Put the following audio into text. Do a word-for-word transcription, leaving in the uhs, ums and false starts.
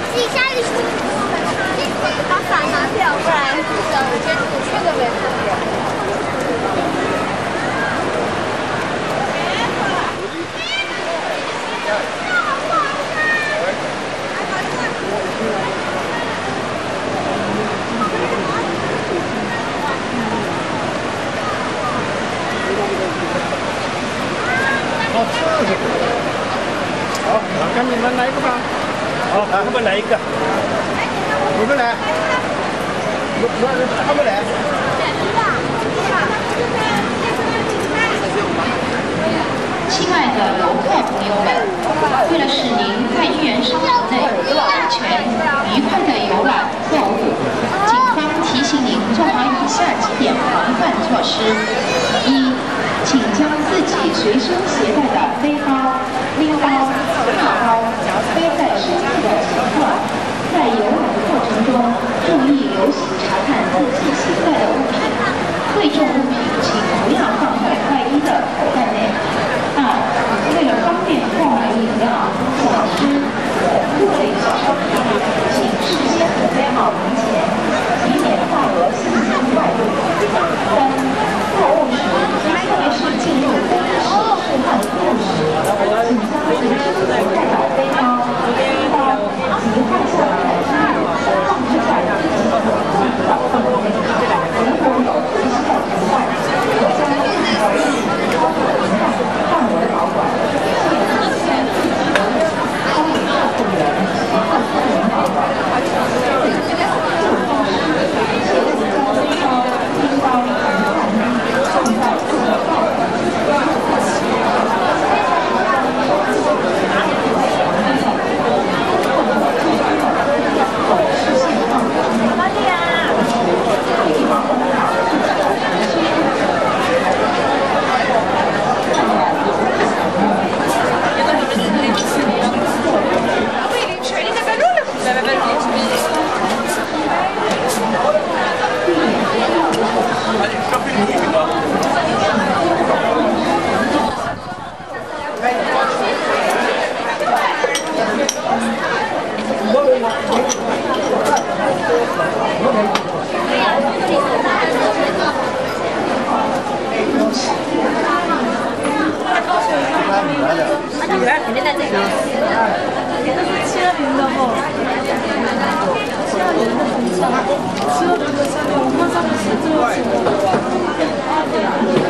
自己下去去。把伞拿掉，不然我觉得我这个没看见。 好吃这个。好，看你们来一个吧。好，他们来一个。你们来。我我他们来。 亲爱的游客朋友们，为了使您在豫园商场内安全、愉快的游览购物，警方提醒您做好以下几点防范措施：一，请将自己随身携带的背包、拎包、挎包背在身侧的情况，在游览的过程中注意留心查看自己携带的物品，贵重物品请不要放在外衣的口袋内。 二，为了方便购买饮料、小吃等各类小商品，请事先准备好零钱，以免大额现金外露。三，购物时，特别是进入更衣室试换服务时，请将随身携带的背包、背包及换下来的衣物放置在自己所在的范围内。如果有最新的图案，可将自己的物品超过图案。 范围保管，切勿先自己的物品交给照顾人及后三人保管。四，就餐时，切勿将背包、拎包及饭衣放在自己抱着的自己的座椅。视线范围之内，可以往往打自己的需求。 肯定在这里。这是七二零的哦，七二零的很强，七二零的项链，我看上面写这个是。